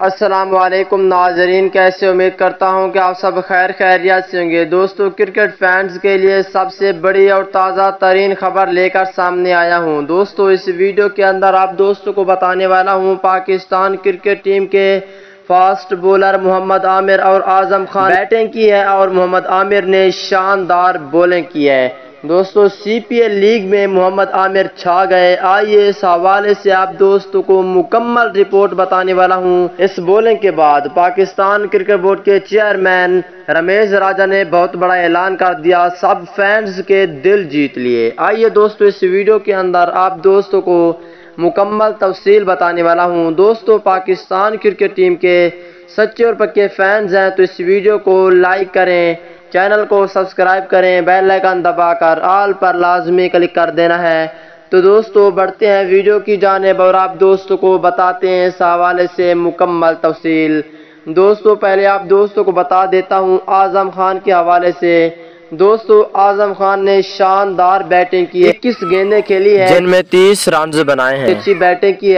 السلام علیکم ناظرین، کیسے؟ امید کرتا ہوں کہ آپ سب خیر خیریت سے ہوں گے۔ دوستو، کرکٹ فینز کے لیے سب سے بڑی اور تازہ ترین خبر لے کر سامنے آیا ہوں۔ دوستو، اس ویڈیو کے اندر آپ دوستوں کو بتانے والا ہوں پاکستان کرکٹ ٹیم کے فاسٹ بولر محمد عامر اور اعظم خان بیٹنگ کی ہے اور محمد عامر نے شاندار بولنگ کی ہے۔ دوستو، سی پی ایل لیگ میں محمد عامر چھا گئے۔ آئیے اس حوالے سے آپ دوستوں کو مکمل رپورٹ بتانے والا ہوں۔ اس بولنگ کے بعد پاکستان کرکٹ بورڈ کے چیئرمین رمیش راجہ نے بہت بڑا اعلان کر دیا، سب فینز کے دل جیت لیے۔ آئیے دوستو، اس ویڈیو کے اندر آپ دوستوں کو مکمل تفصیل بتانے والا ہوں۔ دوستو، پاکستان کرکٹ ٹیم کے سچے اور پکے فینز ہیں تو اس ویڈیو کو لائک کریں، چینل کو سبسکرائب کریں، بیل آئیکن دبا کر آل پر لازمی کلک کر دینا ہے۔ تو دوستو، بڑھتے ہیں ویڈیو کی جانب اور آپ دوستوں کو بتاتے ہیں اس حوالے سے مکمل تفصیل۔ دوستو، پہلے آپ دوستوں کو بتا دیتا ہوں اعظم خان کے حوالے سے۔ دوستو، اعظم خان نے شاندار بیٹنگ کی، 21 گیندیں کھیلی ہیں جن میں 30 رنز بنائے ہیں۔ اچھی بیٹنگ کی ہے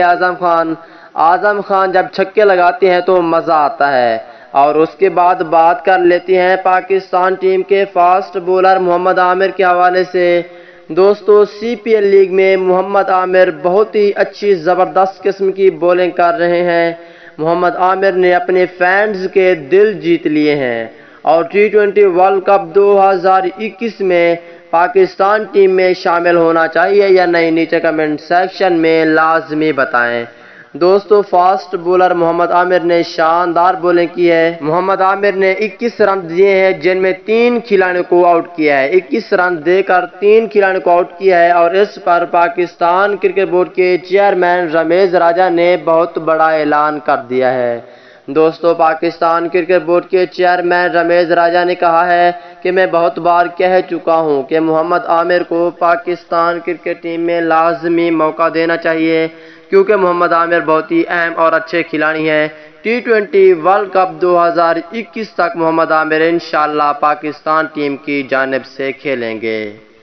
اعظم خان جب چھکے لگاتے ہیں تو مزہ آتا ہے۔ اور اس کے بعد بات کر لیتے ہیں پاکستان ٹیم کے فاسٹ بولر محمد عامر کے حوالے سے۔ دوستو، سی پی ایل لیگ میں محمد عامر بہت ہی اچھی زبردست قسم کی بولنگ کر رہے ہیں۔ محمد عامر نے اپنے فینز کے دل جیت لیے ہیں اور T20 ورلڈ کپ 2021 میں پاکستان ٹیم میں شامل ہونا چاہیے یا نہیں، نیچے کمنٹ سیکشن میں لازمی بتائیں۔ دوستو، فاسٹ بولر محمد عامر نے شاندار بولنگ کی ہے۔ محمد عامر نے 21 رن دیے ہیں جن میں 3 کھلاڑیوں کو آؤٹ کیا ہے۔ 21 رن دے کر 3 کھلاڑیوں کو آؤٹ کیا ہے اور اس پر پاکستان کرکٹ بورڈ کے چیئرمین رمیش راجہ نے بہت بڑا اعلان کر دیا ہے۔ دوستو، پاکستان کرکٹ بورڈ کے چیئرمین رمیش راجہ نے کہا ہے کہ میں بہت بار کہہ چکا ہوں کہ محمد عامر کو پاکستان کرکٹ ٹیم میں لازمی موقع دینا چاہیے کیونکہ محمد عامر بہت ہی اہم اور اچھے کھلاڑی ہیں۔ T20 ورلڈ کپ 2021 تک محمد عامر انشاءاللہ پاکستان ٹیم کی جانب سے کھیلیں گے۔